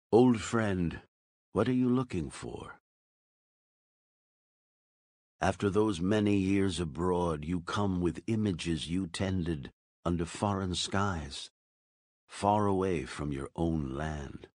Old friend, what are you looking for? After those many years abroad, you come with images you tended under foreign skies, far away from your own land.